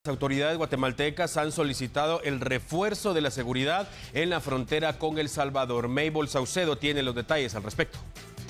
Las autoridades guatemaltecas han solicitado el refuerzo de la seguridad en la frontera con El Salvador. Mabel Saucedo tiene los detalles al respecto.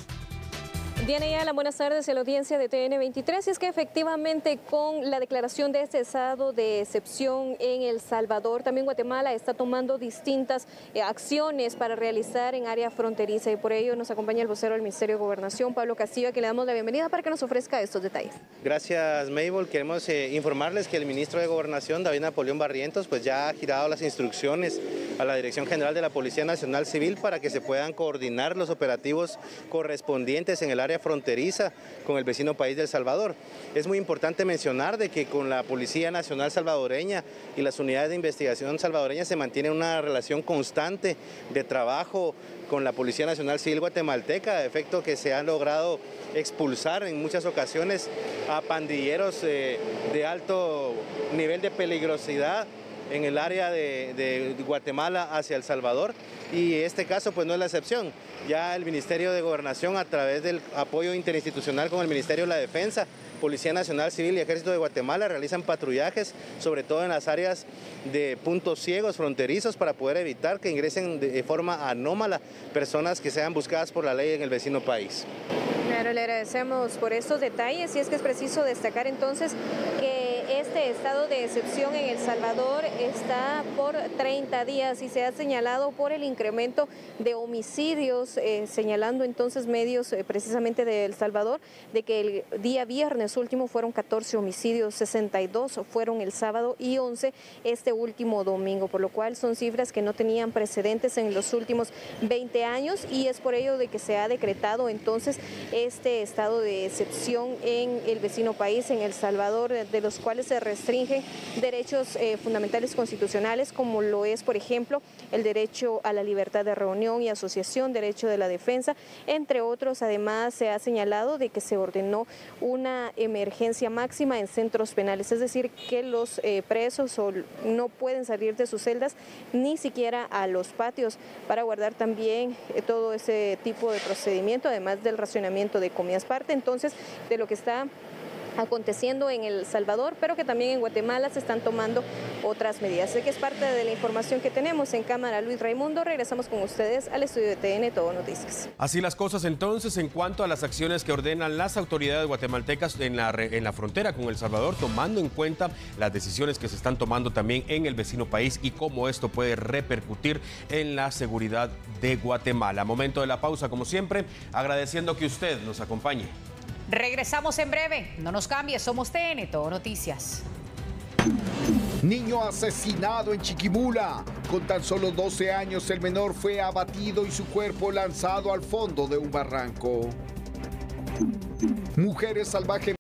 Diana Ayala, buenas tardes a la audiencia de TN23. Y es que efectivamente con la declaración de este estado de excepción en El Salvador, también Guatemala está tomando distintas acciones para realizar en área fronteriza, y por ello nos acompaña el vocero del Ministerio de Gobernación, Pablo Castillo, a quien le damos la bienvenida para que nos ofrezca estos detalles. Gracias, Mabel. Queremos informarles que el ministro de Gobernación, David Napoleón Barrientos, pues ya ha girado las instrucciones a la Dirección General de la Policía Nacional Civil para que se puedan coordinar los operativos correspondientes en el área fronteriza con el vecino país de El Salvador. Es muy importante mencionar de que con la Policía Nacional Salvadoreña y las unidades de investigación salvadoreñas se mantiene una relación constante de trabajo con la Policía Nacional Civil guatemalteca, de efecto que se han logrado expulsar en muchas ocasiones a pandilleros de alto nivel de peligrosidad en el área de Guatemala hacia El Salvador, y este caso pues no es la excepción. Ya el Ministerio de Gobernación, a través del apoyo interinstitucional con el Ministerio de la Defensa, Policía Nacional Civil y Ejército de Guatemala, realizan patrullajes, sobre todo en las áreas de puntos ciegos fronterizos, para poder evitar que ingresen de forma anómala personas que sean buscadas por la ley en el vecino país. Claro, le agradecemos por estos detalles, y es que es preciso destacar entonces que este estado de excepción en El Salvador está por 30 días y se ha señalado por el incremento de homicidios, señalando entonces medios precisamente de El Salvador, de que el día viernes último fueron 14 homicidios, 62 fueron el sábado y 11 este último domingo, por lo cual son cifras que no tenían precedentes en los últimos 20 años, y es por ello de que se ha decretado entonces este estado de excepción en el vecino país, en El Salvador, de los cuales se restringen derechos fundamentales constitucionales, como lo es, por ejemplo, el derecho a la libertad de reunión y asociación, derecho de la defensa, entre otros. Además, se ha señalado de que se ordenó una emergencia máxima en centros penales, es decir, que los presos no pueden salir de sus celdas ni siquiera a los patios, para guardar también todo ese tipo de procedimiento, además del racionamiento de comidas. Parte entonces de lo que está aconteciendo en El Salvador, pero que también en Guatemala se están tomando otras medidas. Sé que es parte de la información que tenemos en cámara. Luis Raimundo, regresamos con ustedes al estudio de TN Todo Noticias. Así las cosas entonces en cuanto a las acciones que ordenan las autoridades guatemaltecas en la frontera con El Salvador, tomando en cuenta las decisiones que se están tomando también en el vecino país y cómo esto puede repercutir en la seguridad de Guatemala. Momento de la pausa, como siempre, agradeciendo que usted nos acompañe. Regresamos en breve. No nos cambie, somos TN Todo Noticias. Niño asesinado en Chiquimula. Con tan solo 12 años, el menor fue abatido y su cuerpo lanzado al fondo de un barranco. Mujeres salvajes